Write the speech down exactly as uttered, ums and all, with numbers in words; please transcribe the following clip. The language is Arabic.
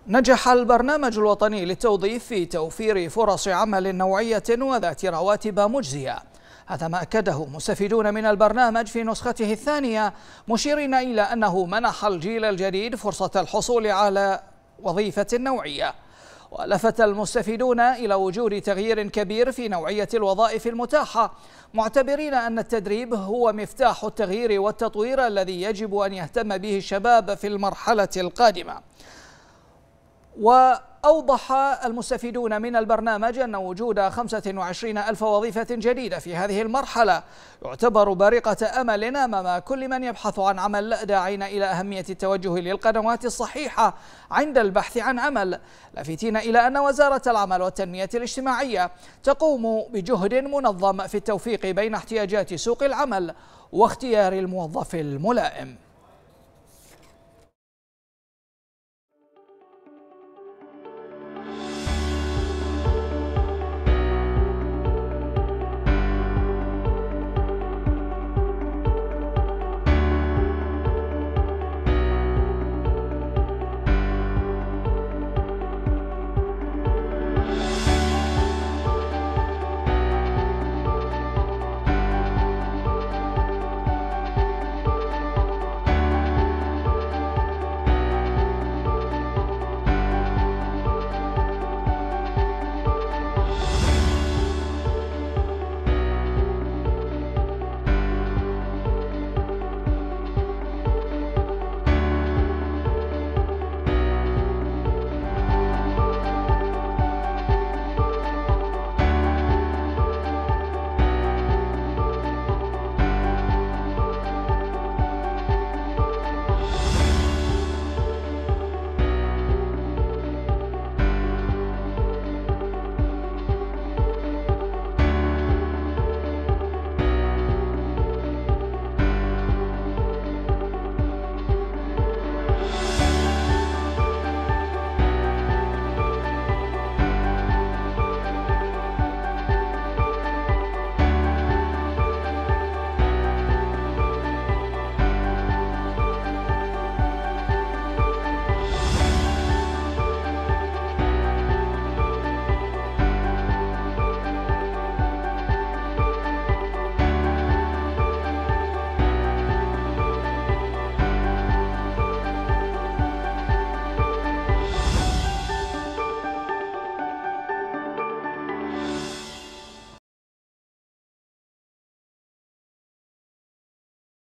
نجح البرنامج الوطني للتوظيف في توفير فرص عمل نوعية وذات رواتب مجزية. هذا ما أكده مستفيدون من البرنامج في نسخته الثانية، مشيرين إلى أنه منح الجيل الجديد فرصة الحصول على وظيفة نوعية. ولفت المستفيدون إلى وجود تغيير كبير في نوعية الوظائف المتاحة، معتبرين أن التدريب هو مفتاح التغيير والتطوير الذي يجب أن يهتم به الشباب في المرحلة القادمة. وأوضح المستفيدون من البرنامج أن وجود خمسة وعشرين ألف وظيفة جديدة في هذه المرحلة يعتبر بارقة أمل أمام كل من يبحث عن عمل، داعين إلى أهمية التوجه للقنوات الصحيحة عند البحث عن عمل، لافتين إلى أن وزارة العمل والتنمية الاجتماعية تقوم بجهد منظم في التوفيق بين احتياجات سوق العمل واختيار الموظف الملائم.